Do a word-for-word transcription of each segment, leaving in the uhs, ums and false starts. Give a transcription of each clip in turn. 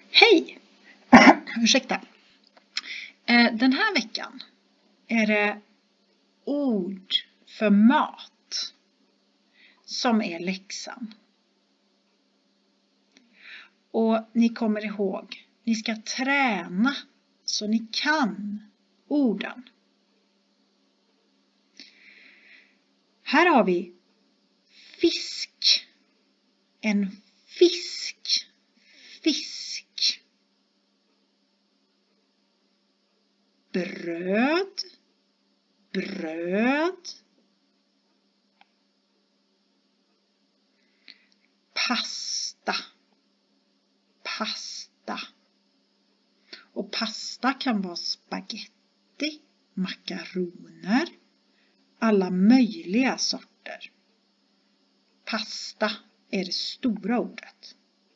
Hej! Ursäkta. Den här veckan är det ord för mat som är läxan. Och ni kommer ihåg, ni ska träna så ni kan orden. Här har vi fisk. En fisk. Fisk. Bröd. Bröd. Pasta. Pasta. Och pasta kan vara spaghetti, makaroner, alla möjliga sorter. Pasta är det stora ordet.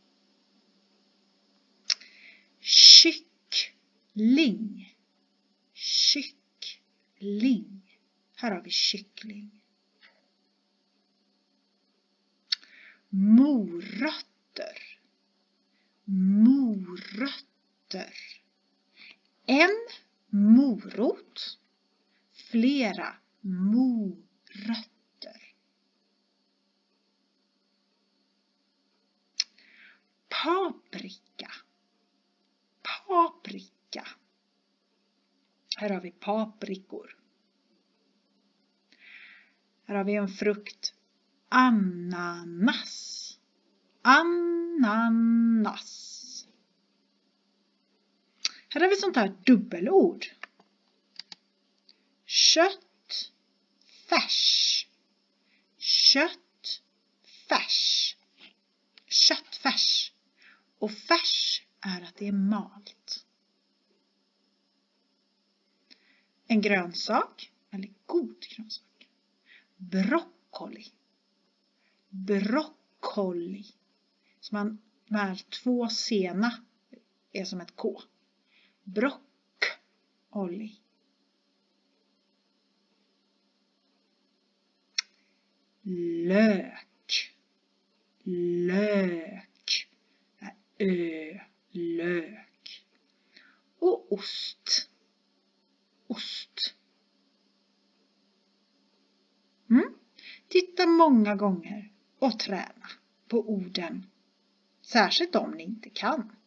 Kyckling. Kyckling. Här har vi kyckling. Morötter. Morötter. En morot. Flera morötter. Paprika. Paprika. Här har vi paprikor. Här har vi en frukt. Ananas. Ananas. Här har vi sånt här dubbelord. Kött. Färs. Kött. Färs. Köttfärs. Och färs är att det är malt. En grönsak. Eller god grönsak. Broccoli. Broccoli. Så man, de här två sena är som ett K. Broccoli. Lök. Lök. Ö. Lök. Och ost. Ost. Mm. Titta många gånger och träna på orden. Särskilt om ni inte kan.